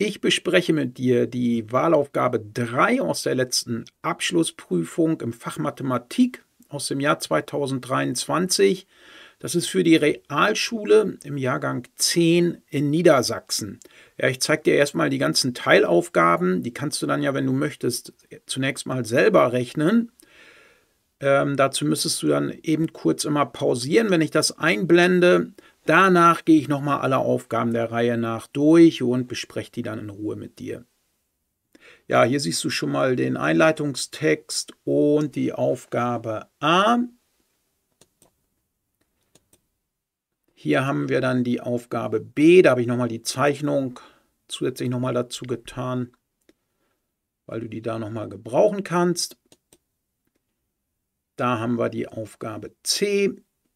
Ich bespreche mit dir die Wahlaufgabe 3 aus der letzten Abschlussprüfung im Fach Mathematik aus dem Jahr 2023. Das ist für die Realschule im Jahrgang 10 in Niedersachsen. Ja, ich zeige dir erstmal die ganzen Teilaufgaben. Die kannst du dann ja, wenn du möchtest, zunächst mal selber rechnen. Dazu müsstest du dann eben kurz immer pausieren, wenn ich das einblende. Danach gehe ich nochmal alle Aufgaben der Reihe nach durch und bespreche die dann in Ruhe mit dir. Ja, hier siehst du schon mal den Einleitungstext und die Aufgabe A. Hier haben wir dann die Aufgabe B. Da habe ich nochmal die Zeichnung zusätzlich nochmal dazu getan, weil du die da nochmal gebrauchen kannst. Da haben wir die Aufgabe C.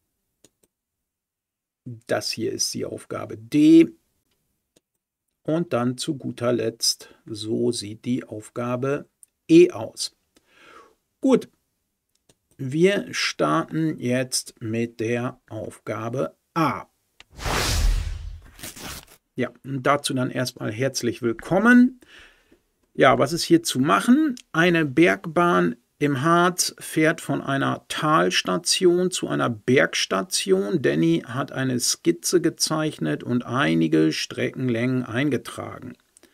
Das hier ist die Aufgabe D. Und dann zu guter Letzt, so sieht die Aufgabe E aus. Gut, wir starten jetzt mit der Aufgabe A. Ja, und dazu dann erstmal herzlich willkommen. Ja, was ist hier zu machen? Eine Bergbahn im Harz fährt von einer Talstation zu einer Bergstation. Danny hat eine Skizze gezeichnet und einige Streckenlängen eingetragen.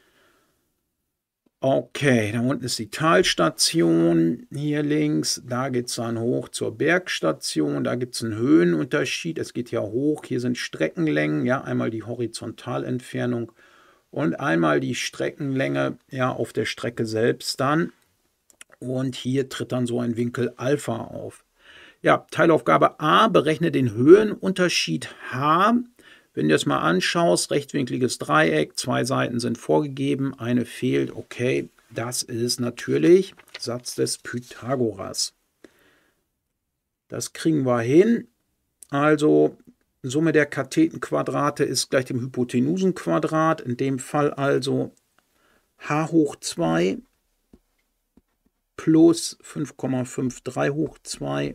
Okay, da unten ist die Talstation, hier links, da geht es dann hoch zur Bergstation, da gibt es einen Höhenunterschied, es geht ja hoch, hier sind Streckenlängen, ja, einmal die Horizontalentfernung und einmal die Streckenlänge, ja, auf der Strecke selbst dann. Und hier tritt dann so ein Winkel Alpha auf. Ja, Teilaufgabe A, berechne den Höhenunterschied H. Wenn du das mal anschaust, rechtwinkliges Dreieck, 2 Seiten sind vorgegeben, eine fehlt. Okay, das ist natürlich Satz des Pythagoras. Das kriegen wir hin. Also Summe der Kathetenquadrate ist gleich dem Hypotenusenquadrat. In dem Fall also h hoch 2 plus 5,53 hoch 2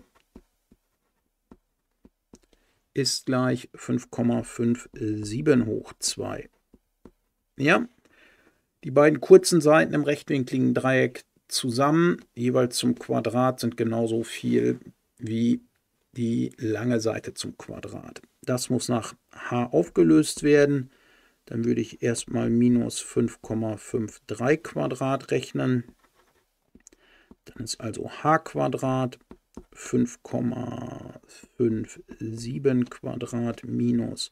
ist gleich 5,57 hoch 2. Ja, die beiden kurzen Seiten im rechtwinkligen Dreieck zusammen, jeweils zum Quadrat, sind genauso viel wie die lange Seite zum Quadrat. Das muss nach h aufgelöst werden. Dann würde ich erstmal minus 5,53 Quadrat rechnen. Dann ist also h Quadrat 5,57 Quadrat minus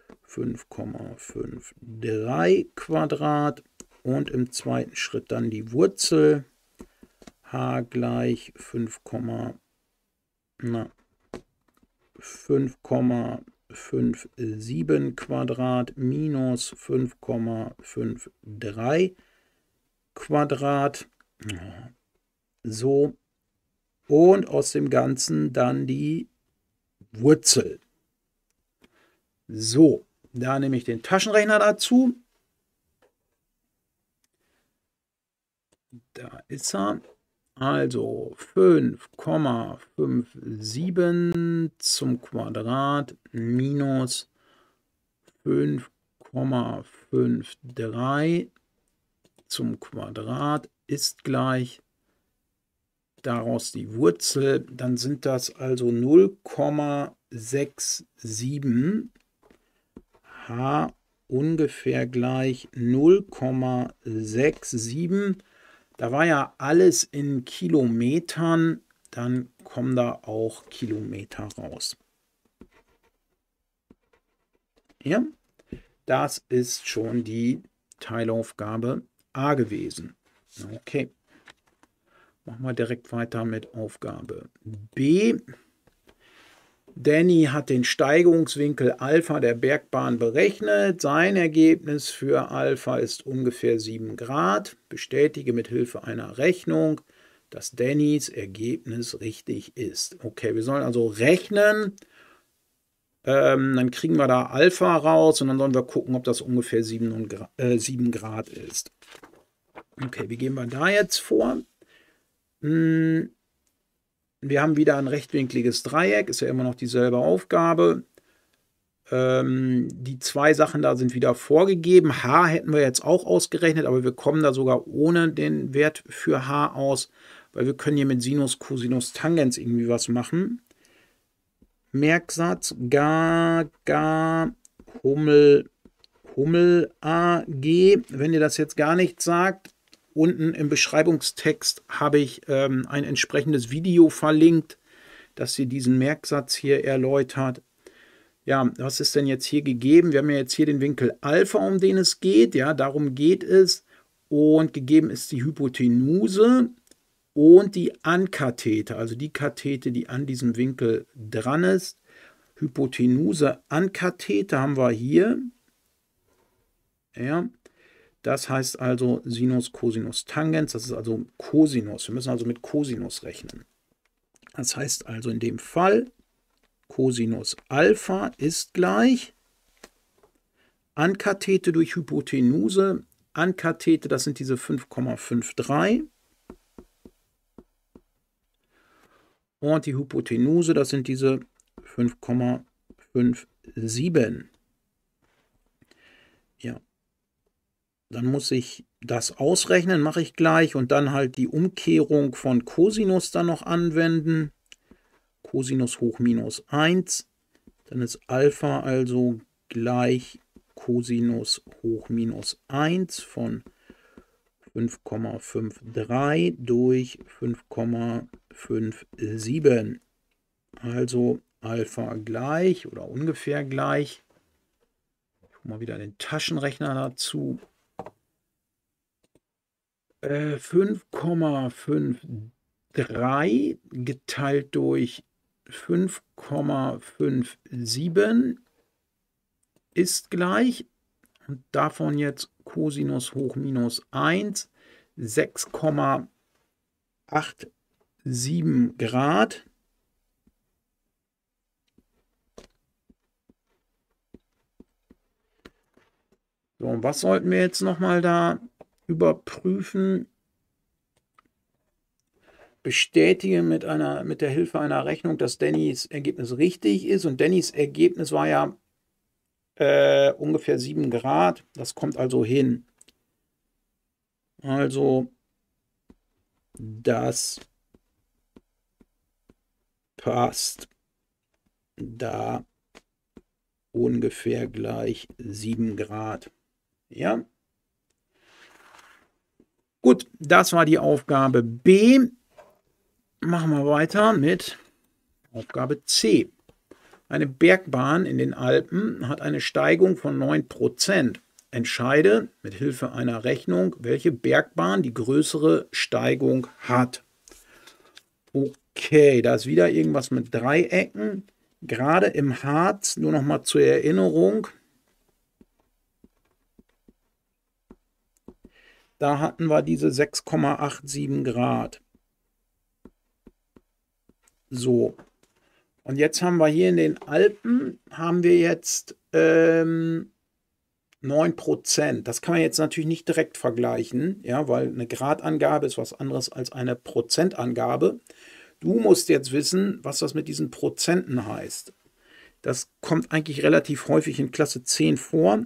5,53 Quadrat und im zweiten Schritt dann die Wurzel h gleich 5,57 Quadrat minus 5,53 Quadrat. So, und aus dem Ganzen dann die Wurzel. So, da nehme ich den Taschenrechner dazu. Da ist er. Also 5,57 zum Quadrat minus 5,53 zum Quadrat ist gleich daraus die Wurzel, dann sind das also 0,67 h ungefähr gleich 0,67. Da war ja alles in Kilometern, dann kommen da auch Kilometer raus. Ja, das ist schon die Teilaufgabe A gewesen. Okay. Machen wir direkt weiter mit Aufgabe B. Danny hat den Steigungswinkel Alpha der Bergbahn berechnet. Sein Ergebnis für Alpha ist ungefähr 7 Grad. Bestätige mit Hilfe einer Rechnung, dass Dannys Ergebnis richtig ist. Okay, wir sollen also rechnen. Dann kriegen wir da Alpha raus und dann sollen wir gucken, ob das ungefähr 7 Grad ist. Okay, wie gehen wir da jetzt vor? Wir haben wieder ein rechtwinkliges Dreieck, ist ja immer noch dieselbe Aufgabe. Die zwei Sachen da sind wieder vorgegeben. H hätten wir jetzt auch ausgerechnet, aber wir kommen da sogar ohne den Wert für H aus, weil wir können hier mit Sinus, Cosinus, Tangens irgendwie was machen. Merksatz, Hummel, AG. Wenn ihr das jetzt gar nichts sagt, unten im Beschreibungstext habe ich ein entsprechendes Video verlinkt, das ihr diesen Merksatz hier erläutert. Ja, was ist denn jetzt hier gegeben? Wir haben ja jetzt hier den Winkel Alpha, um den es geht. Ja, darum geht es. Und gegeben ist die Hypotenuse und die Ankathete, also die Kathete, die an diesem Winkel dran ist. Hypotenuse, Ankathete haben wir hier. Ja, das heißt also Sinus, Cosinus, Tangens. Das ist also Cosinus. Wir müssen also mit Cosinus rechnen. Das heißt also in dem Fall, Cosinus Alpha ist gleich Ankathete durch Hypotenuse. Ankathete, das sind diese 5,53. Und die Hypotenuse, das sind diese 5,57. Ja, dann muss ich das ausrechnen, mache ich gleich. Und dann halt die Umkehrung von Cosinus dann noch anwenden. Cosinus hoch minus 1. Dann ist Alpha also gleich Cosinus hoch minus 1 von 5,53 durch 5,57. Also Alpha gleich oder ungefähr gleich. Ich hole mal wieder den Taschenrechner dazu. 5,53 geteilt durch 5,57 ist gleich, und davon jetzt Cosinus hoch minus 1, 6,87 Grad. So, und was sollten wir jetzt nochmal da überprüfen? Bestätige mit der Hilfe einer Rechnung, dass Dannys Ergebnis richtig ist. Und Dannys Ergebnis war ja ungefähr 7 Grad. Das kommt also hin. Also das passt da ungefähr gleich 7 Grad. Ja. Gut, das war die Aufgabe B. Machen wir weiter mit Aufgabe C. Eine Bergbahn in den Alpen hat eine Steigung von 9%. Entscheide mit Hilfe einer Rechnung, welche Bergbahn die größere Steigung hat. Okay, da ist wieder irgendwas mit Dreiecken. Gerade im Harz, nur noch mal zur Erinnerung, da hatten wir diese 6,87 Grad. So, und jetzt haben wir hier in den Alpen, haben wir jetzt 9%. Das kann man jetzt natürlich nicht direkt vergleichen, ja, weil eine Gradangabe ist was anderes als eine Prozentangabe. Du musst jetzt wissen, was das mit diesen Prozenten heißt. Das kommt eigentlich relativ häufig in Klasse 10 vor.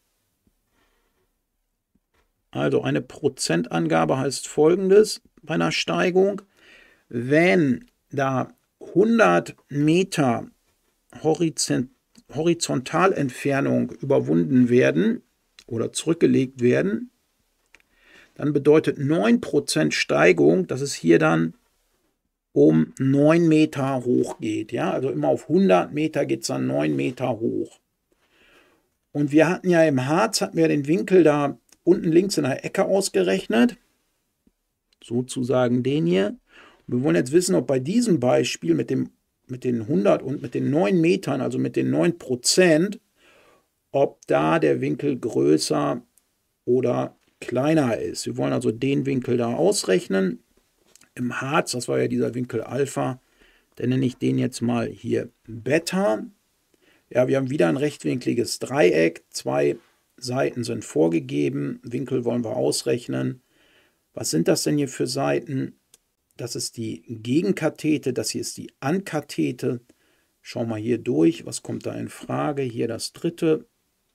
Also eine Prozentangabe heißt Folgendes bei einer Steigung. Wenn da 100 Meter Horizontalentfernung überwunden werden oder zurückgelegt werden, dann bedeutet 9% Steigung, dass es hier dann um 9 Meter hoch geht. Ja? Also immer auf 100 Meter geht es dann 9 Meter hoch. Und wir hatten ja im Harz, hatten wir den Winkel da unten links in der Ecke ausgerechnet. Sozusagen den hier. Und wir wollen jetzt wissen, ob bei diesem Beispiel mit den 100 und mit den 9 Metern, also mit den 9%, ob da der Winkel größer oder kleiner ist. Wir wollen also den Winkel da ausrechnen. Im Harz, das war ja dieser Winkel Alpha, dann nenne ich den jetzt mal hier Beta. Ja, wir haben wieder ein rechtwinkliges Dreieck. 2 Seiten sind vorgegeben. Winkel wollen wir ausrechnen. Was sind das denn hier für Seiten? Das ist die Gegenkathete, das hier ist die Ankathete. Schauen wir hier durch, was kommt da in Frage? Hier das dritte.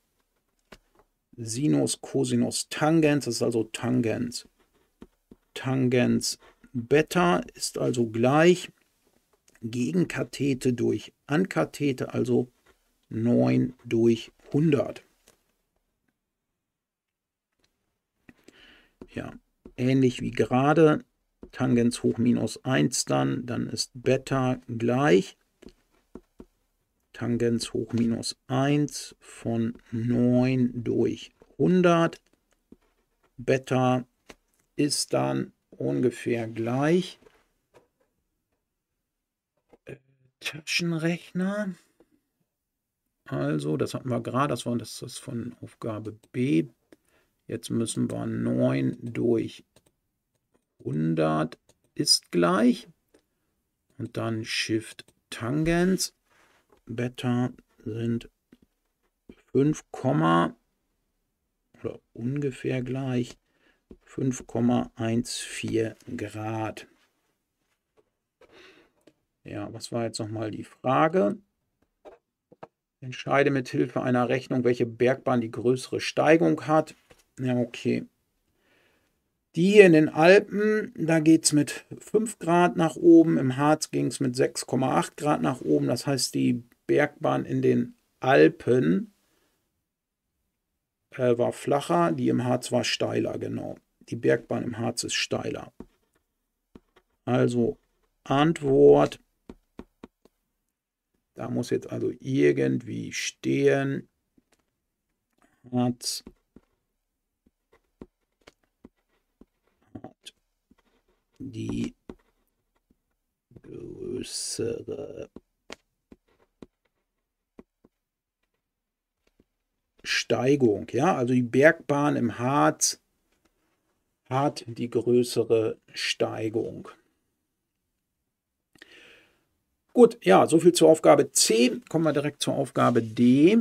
Sinus, Cosinus, Tangens, das ist also Tangens. Tangens Beta ist also gleich Gegenkathete durch Ankathete, also 9 durch 100. Ja, ähnlich wie gerade. Tangens hoch minus 1 dann ist Beta gleich Tangens hoch minus 1 von 9 durch 100. Beta ist dann ungefähr gleich. Taschenrechner. Also, das hatten wir gerade, das ist von Aufgabe B. Jetzt müssen wir 9 durch 100 ist gleich. Und dann Shift Tangens. Beta sind 5, oder ungefähr gleich 5,14 Grad. Ja, was war jetzt nochmal die Frage? Entscheide mit Hilfe einer Rechnung, welche Bergbahn die größere Steigung hat. Ja, okay. Die hier in den Alpen, da geht es mit 5 Grad nach oben. Im Harz ging es mit 6,8 Grad nach oben. Das heißt, die Bergbahn in den Alpen war flacher, die im Harz war steiler, genau. Die Bergbahn im Harz ist steiler. Also Antwort, da muss jetzt also irgendwie stehen, Harz hat die größere Steigung. Ja, also die Bergbahn im Harz hat die größere Steigung. Gut, ja, soviel zur Aufgabe C. Kommen wir direkt zur Aufgabe D.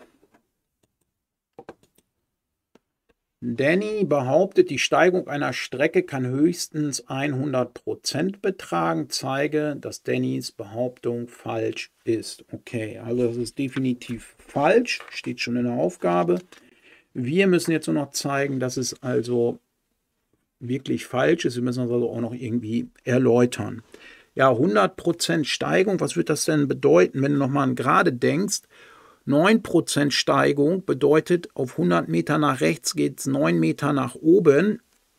Danny behauptet, die Steigung einer Strecke kann höchstens 100% betragen. Zeige, dass Dannys Behauptung falsch ist. Okay, also das ist definitiv falsch, steht schon in der Aufgabe. Wir müssen jetzt nur noch zeigen, dass es also wirklich falsch ist. Wir müssen das also auch noch irgendwie erläutern. Ja, 100% Steigung, was wird das denn bedeuten, wenn du nochmal an gerade denkst? 9% Steigung bedeutet, auf 100 Meter nach rechts geht es 9 Meter nach oben.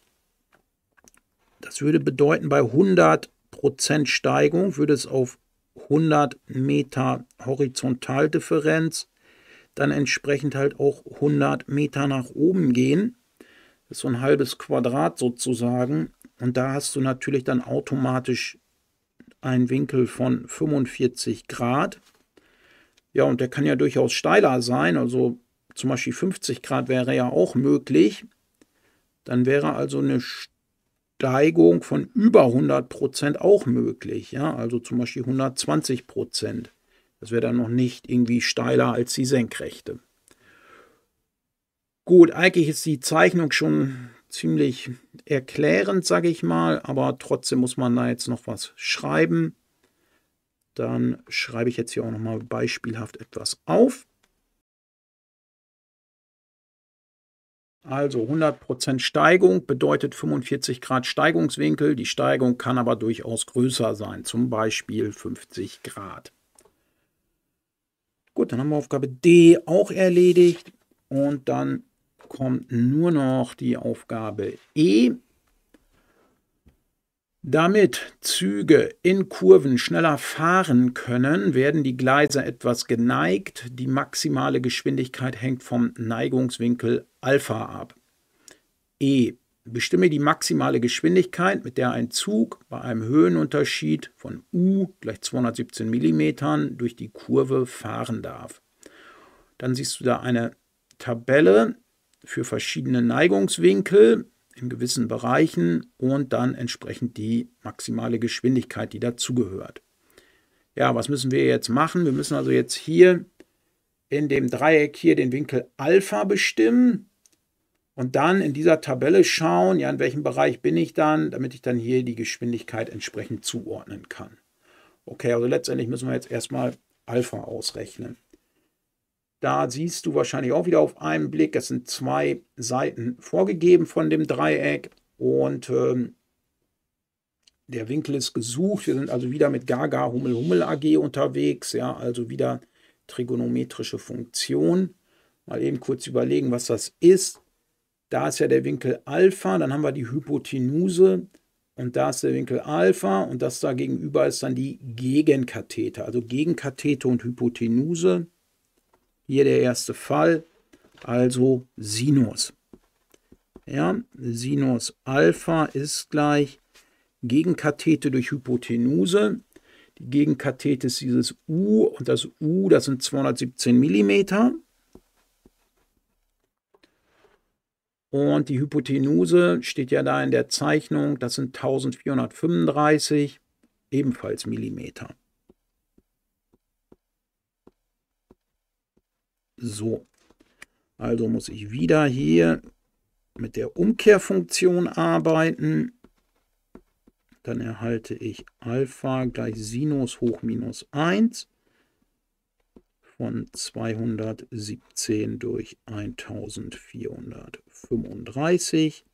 Das würde bedeuten, bei 100% Steigung würde es auf 100 Meter Horizontaldifferenz dann entsprechend halt auch 100 Meter nach oben gehen. Das ist so ein halbes Quadrat sozusagen. Und da hast du natürlich dann automatisch einen Winkel von 45 Grad. Ja, und der kann ja durchaus steiler sein, also zum Beispiel 50 Grad wäre ja auch möglich. Dann wäre also eine Steigung von über 100% auch möglich, ja, also zum Beispiel 120%. Das wäre dann noch nicht irgendwie steiler als die Senkrechte. Gut, eigentlich ist die Zeichnung schon ziemlich erklärend, sage ich mal, aber trotzdem muss man da jetzt noch was schreiben. Dann schreibe ich jetzt hier auch nochmal beispielhaft etwas auf. Also 100% Steigung bedeutet 45 Grad Steigungswinkel. Die Steigung kann aber durchaus größer sein, zum Beispiel 50 Grad. Gut, dann haben wir Aufgabe D auch erledigt und dann kommt nur noch die Aufgabe E. Damit Züge in Kurven schneller fahren können, werden die Gleise etwas geneigt. Die maximale Geschwindigkeit hängt vom Neigungswinkel Alpha ab. E. Bestimme die maximale Geschwindigkeit, mit der ein Zug bei einem Höhenunterschied von U gleich 217 mm durch die Kurve fahren darf. Dann siehst du da eine Tabelle für verschiedene Neigungswinkel in gewissen Bereichen und dann entsprechend die maximale Geschwindigkeit, die dazugehört. Ja, was müssen wir jetzt machen? Wir müssen also jetzt hier in dem Dreieck hier den Winkel Alpha bestimmen und dann in dieser Tabelle schauen, ja, in welchem Bereich bin ich dann, damit ich dann hier die Geschwindigkeit entsprechend zuordnen kann. Okay, also letztendlich müssen wir jetzt erstmal Alpha ausrechne. Da siehst du wahrscheinlich auch wieder auf einen Blick, es sind 2 Seiten vorgegeben von dem Dreieck und der Winkel ist gesucht. Wir sind also wieder mit Gaga Hummel Hummel AG unterwegs, ja, also wieder trigonometrische Funktion. Mal eben kurz überlegen, was das ist. Da ist ja der Winkel Alpha, dann haben wir die Hypotenuse und da ist der Winkel Alpha und das da gegenüber ist dann die Gegenkathete, also Gegenkathete und Hypotenuse. Hier der erste Fall, also Sinus. Ja, Sinus Alpha ist gleich Gegenkathete durch Hypotenuse. Die Gegenkathete ist dieses U und das U, das sind 217 mm. Und die Hypotenuse steht ja da in der Zeichnung, das sind 1435, ebenfalls Millimeter. So, also muss ich wieder hier mit der Umkehrfunktion arbeiten. Dann erhalte ich Alpha gleich Sinus hoch minus 1 von 217 durch 1435.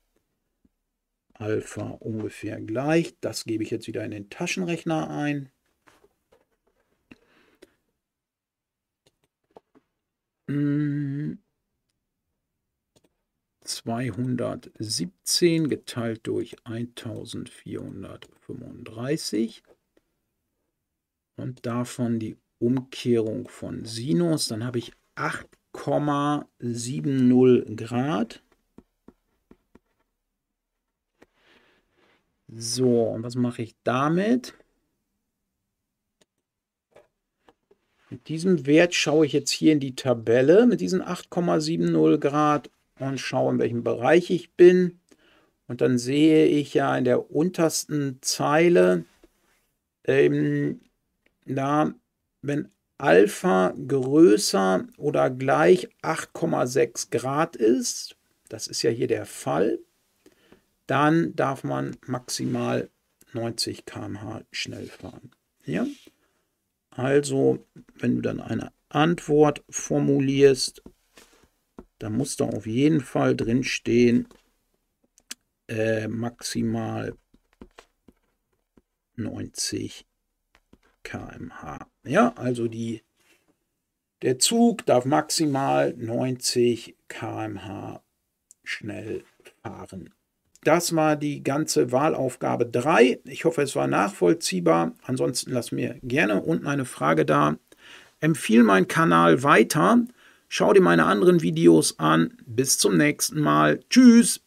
Alpha ungefähr gleich. Das gebe ich jetzt wieder in den Taschenrechner ein. Hm. 217 geteilt durch 1435 und davon die Umkehrung von Sinus, dann habe ich 8,70 Grad. So, und was mache ich damit? Mit diesem Wert schaue ich jetzt hier in die Tabelle mit diesen 8,70 Grad und schaue, in welchem Bereich ich bin. Und dann sehe ich ja in der untersten Zeile, wenn Alpha größer oder gleich 8,6 Grad ist, das ist ja hier der Fall, dann darf man maximal 90 km/h schnell fahren. Ja? Also, wenn du dann eine Antwort formulierst, da muss da auf jeden Fall drin stehen, maximal 90 km/h. Ja, also der Zug darf maximal 90 km/h schnell fahren. Das war die ganze Wahlaufgabe 3. Ich hoffe, es war nachvollziehbar. Ansonsten lass mir gerne unten eine Frage da. Empfehle meinen Kanal weiter. Schau dir meine anderen Videos an. Bis zum nächsten Mal. Tschüss.